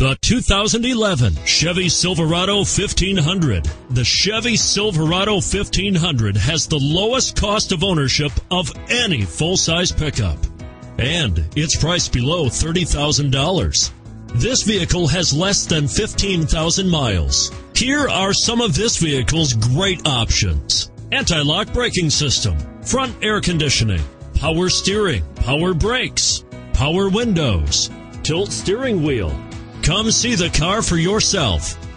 The 2011 Chevy Silverado 1500. The Chevy Silverado 1500 has the lowest cost of ownership of any full-size pickup, and it's priced below $30,000. This vehicle has less than 15,000 miles. Here are some of this vehicle's great options: anti-lock braking system, front air conditioning, power steering, power brakes, power windows, tilt steering wheel. Come see the car for yourself.